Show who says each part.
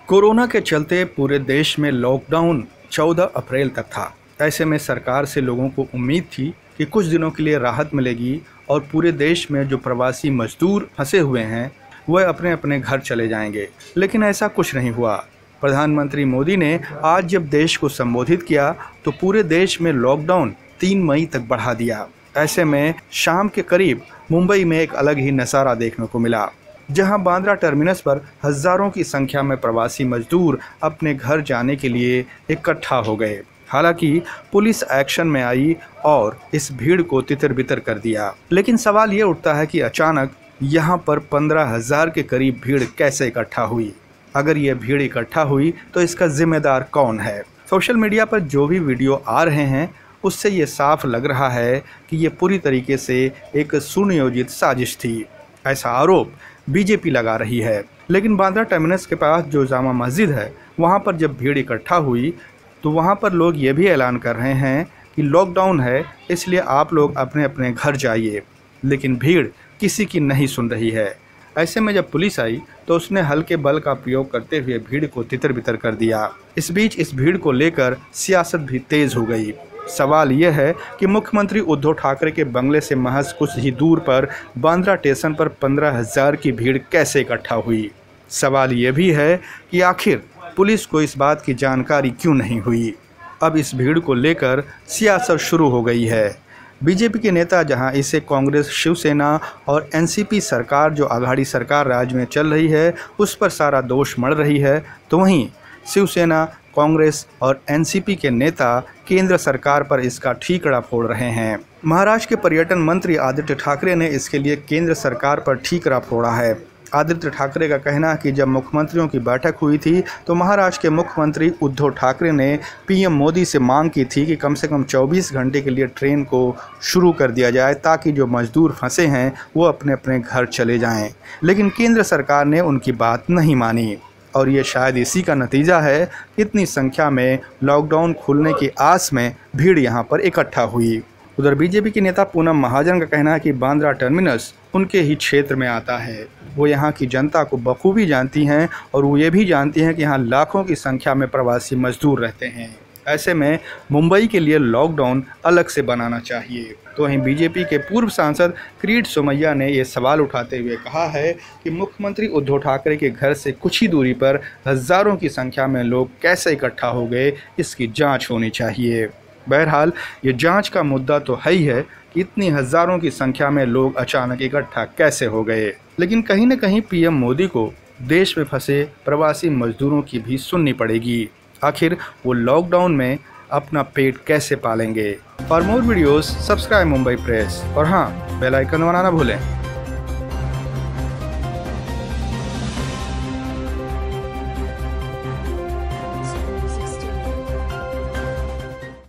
Speaker 1: Corona के चलते पूरे देश में लॉकडाउन 14 अप्रैल तक था। ऐसे में सरकार से लोगों को उम्मीद थी कि कुछ दिनों के लिए राहत मिलेगी और पूरे देश में जो प्रवासी मजदूर फंसे हुए हैं वह अपने अपने घर चले जाएंगे, लेकिन ऐसा कुछ नहीं हुआ। प्रधानमंत्री मोदी ने आज जब देश को संबोधित किया तो पूरे देश में लॉकडाउन 3 मई तक बढ़ा दिया। ऐसे में शाम के करीब मुंबई में एक अलग ही नज़ारा देखने को मिला, जहां बांद्रा टर्मिनस पर हज़ारों की संख्या में प्रवासी मजदूर अपने घर जाने के लिए इकट्ठा हो गए। हालांकि पुलिस एक्शन में आई और इस भीड़ को तितर-बितर कर दिया, लेकिन सवाल ये उठता है कि अचानक यहां पर 15,000 के करीब भीड़ कैसे इकट्ठा हुई। अगर ये भीड़ इकट्ठा हुई तो इसका जिम्मेदार कौन है? सोशल मीडिया पर जो भी वीडियो आ रहे हैं उससे ये साफ लग रहा है कि ये पूरी तरीके से एक सुनियोजित साजिश थी। ऐसा आरोप बीजेपी लगा रही है। लेकिन बांद्रा टर्मिनस के पास जो जामा मस्जिद है वहाँ पर जब भीड़ इकट्ठा हुई तो वहाँ पर लोग ये भी ऐलान कर रहे हैं कि लॉकडाउन है, इसलिए आप लोग अपने अपने घर जाइए। लेकिन भीड़ किसी की नहीं सुन रही है। ऐसे में जब पुलिस आई तो उसने हल्के बल का प्रयोग करते हुए भीड़ को तितर-बितर कर दिया। इस बीच इस भीड़ को लेकर सियासत भी तेज हो गई। सवाल यह है कि मुख्यमंत्री उद्धव ठाकरे के बंगले से महज कुछ ही दूर पर बांद्रा स्टेशन पर 15,000 की भीड़ कैसे इकट्ठा हुई। सवाल यह भी है कि आखिर पुलिस को इस बात की जानकारी क्यों नहीं हुई। अब इस भीड़ को लेकर सियासत शुरू हो गई है। बीजेपी के नेता जहां इसे कांग्रेस, शिवसेना और एनसीपी सरकार जो आघाड़ी सरकार राज्य में चल रही है उस पर सारा दोष मढ़ रही है, तो वहीं शिवसेना, कांग्रेस और एनसीपी के नेता केंद्र सरकार पर इसका ठीकरा फोड़ रहे हैं। महाराष्ट्र के पर्यटन मंत्री आदित्य ठाकरे ने इसके लिए केंद्र सरकार पर ठीकरा फोड़ा है। आदित्य ठाकरे का कहना है कि जब मुख्यमंत्रियों की बैठक हुई थी तो महाराष्ट्र के मुख्यमंत्री उद्धव ठाकरे ने पीएम मोदी से मांग की थी कि कम से कम 24 घंटे के लिए ट्रेन को शुरू कर दिया जाए ताकि जो मजदूर फंसे हैं वो अपने अपने घर चले जाएं। लेकिन केंद्र सरकार ने उनकी बात नहीं मानी और ये शायद इसी का नतीजा है कि इतनी संख्या में लॉकडाउन खुलने की आस में भीड़ यहाँ पर इकट्ठा हुई। उधर बीजेपी के नेता पूनम महाजन का कहना है कि बांद्रा टर्मिनस उनके ही क्षेत्र में आता है। वो यहाँ की जनता को बखूबी जानती हैं और वो ये भी जानती हैं कि यहाँ लाखों की संख्या में प्रवासी मजदूर रहते हैं। ऐसे में मुंबई के लिए लॉकडाउन अलग से बनाना चाहिए। तो वहीं बीजेपी के पूर्व सांसद किरीट सोमैया ने ये सवाल उठाते हुए कहा है कि मुख्यमंत्री उद्धव ठाकरे के घर से कुछ ही दूरी पर हज़ारों की संख्या में लोग कैसे इकट्ठा हो गए, इसकी जांच होनी चाहिए। बहरहाल ये जांच का मुद्दा तो है ही है कि इतनी हज़ारों की संख्या में लोग अचानक इकट्ठा कैसे हो गए। लेकिन कहीं न कहीं पीएम मोदी को देश में फंसे प्रवासी मजदूरों की भी सुननी पड़ेगी। आखिर वो लॉकडाउन में अपना पेट कैसे पालेंगे। For more videos subscribe Mumbai press और हाँ, बेल आइकन दबाना ना भूलें।